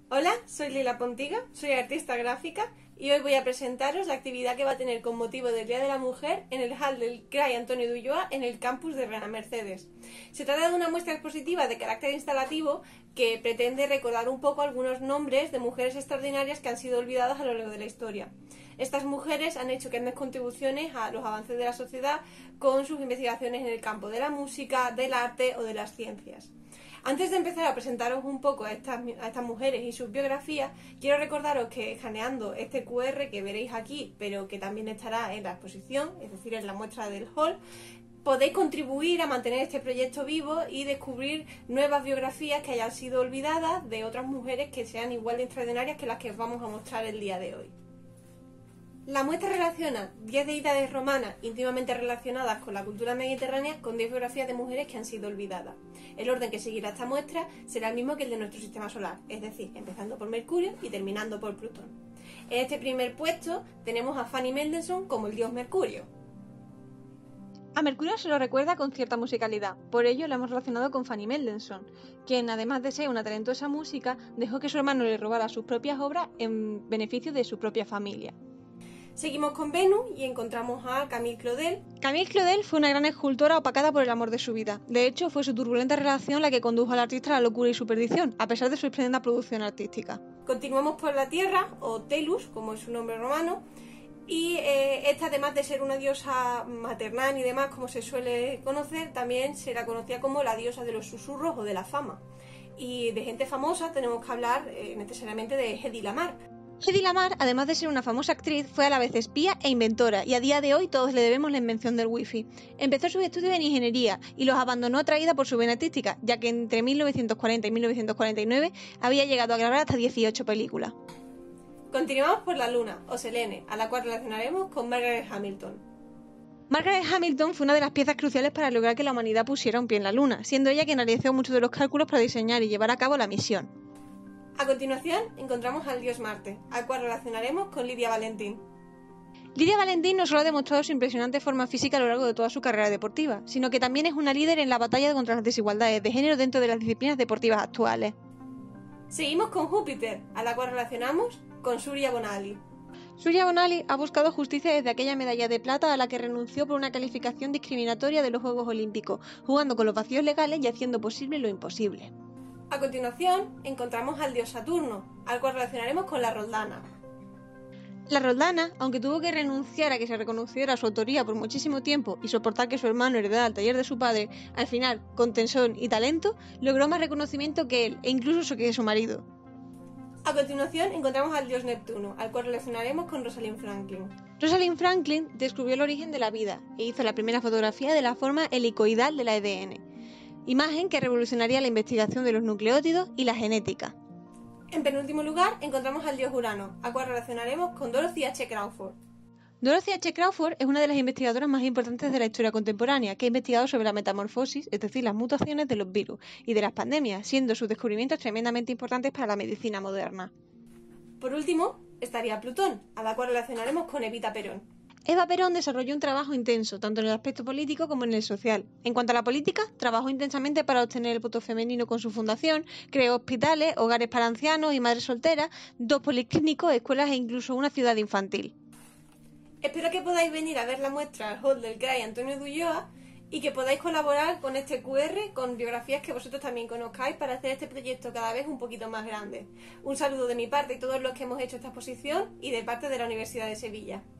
Hola, soy Lila Pontiga, soy artista gráfica y hoy voy a presentaros la actividad que va a tener con motivo del Día de la Mujer en el hall del CRAI Antonio de Ulloa en el campus de Reina Mercedes. Se trata de una muestra expositiva de carácter instalativo que pretende recordar un poco algunos nombres de mujeres extraordinarias que han sido olvidadas a lo largo de la historia. Estas mujeres han hecho grandes contribuciones a los avances de la sociedad con sus investigaciones en el campo de la música, del arte o de las ciencias. Antes de empezar a presentaros un poco a estas mujeres y sus biografías, quiero recordaros que escaneando este QR que veréis aquí, pero que también estará en la exposición, es decir, en la muestra del hall, podéis contribuir a mantener este proyecto vivo y descubrir nuevas biografías que hayan sido olvidadas de otras mujeres que sean igual de extraordinarias que las que os vamos a mostrar el día de hoy. La muestra relaciona 10 deidades romanas íntimamente relacionadas con la cultura mediterránea con 10 biografías de mujeres que han sido olvidadas. El orden que seguirá esta muestra será el mismo que el de nuestro sistema solar, es decir, empezando por Mercurio y terminando por Plutón. En este primer puesto tenemos a Fanny Mendelssohn como el dios Mercurio. A Mercurio se lo recuerda con cierta musicalidad, por ello la hemos relacionado con Fanny Mendelssohn, quien además de ser una talentosa música, dejó que su hermano le robara sus propias obras en beneficio de su propia familia. Seguimos con Venus y encontramos a Camille Claudel. Camille Claudel fue una gran escultora opacada por el amor de su vida. De hecho, fue su turbulenta relación la que condujo al artista a la locura y su perdición, a pesar de su esplendida producción artística. Continuamos por la Tierra, o Telus, como es su nombre romano, y esta, además de ser una diosa maternal y demás, como se suele conocer, también se la conocía como la diosa de los susurros o de la fama. Y de gente famosa tenemos que hablar necesariamente de Hedy Lamarr. Hedy Lamarr, además de ser una famosa actriz, fue a la vez espía e inventora, y a día de hoy todos le debemos la invención del wifi. Empezó sus estudios en ingeniería y los abandonó atraída por su vena artística, ya que entre 1940 y 1949 había llegado a grabar hasta 18 películas. Continuamos por la Luna, o Selene, a la cual relacionaremos con Margaret Hamilton. Margaret Hamilton fue una de las piezas cruciales para lograr que la humanidad pusiera un pie en la Luna, siendo ella quien realizó muchos de los cálculos para diseñar y llevar a cabo la misión. A continuación encontramos al dios Marte, al cual relacionaremos con Lidia Valentín. Lidia Valentín no solo ha demostrado su impresionante forma física a lo largo de toda su carrera deportiva, sino que también es una líder en la batalla contra las desigualdades de género dentro de las disciplinas deportivas actuales. Seguimos con Júpiter, a la cual relacionamos con Surya Bonaly. Surya Bonaly ha buscado justicia desde aquella medalla de plata a la que renunció por una calificación discriminatoria de los Juegos Olímpicos, jugando con los vacíos legales y haciendo posible lo imposible. A continuación, encontramos al dios Saturno, al cual relacionaremos con la Roldana. La Roldana, aunque tuvo que renunciar a que se reconociera su autoría por muchísimo tiempo y soportar que su hermano heredara el taller de su padre, al final, con tesón y talento, logró más reconocimiento que él, e incluso que su marido. A continuación, encontramos al dios Neptuno, al cual relacionaremos con Rosalind Franklin. Rosalind Franklin descubrió el origen de la vida e hizo la primera fotografía de la forma helicoidal del ADN. Imagen que revolucionaría la investigación de los nucleótidos y la genética. En penúltimo lugar, encontramos al dios Urano, al cual relacionaremos con Dorothy H. Crawford. Dorothy H. Crawford es una de las investigadoras más importantes de la historia contemporánea, que ha investigado sobre la metamorfosis, es decir, las mutaciones de los virus y de las pandemias, siendo sus descubrimientos tremendamente importantes para la medicina moderna. Por último, estaría Plutón, a la cual relacionaremos con Evita Perón. Eva Perón desarrolló un trabajo intenso, tanto en el aspecto político como en el social. En cuanto a la política, trabajó intensamente para obtener el voto femenino con su fundación, creó hospitales, hogares para ancianos y madres solteras, 2 policlínicos, escuelas e incluso una ciudad infantil. Espero que podáis venir a ver la muestra al hall del CRAI Antonio de Ulloa y que podáis colaborar con este QR con biografías que vosotros también conozcáis para hacer este proyecto cada vez un poquito más grande. Un saludo de mi parte y todos los que hemos hecho esta exposición y de parte de la Universidad de Sevilla.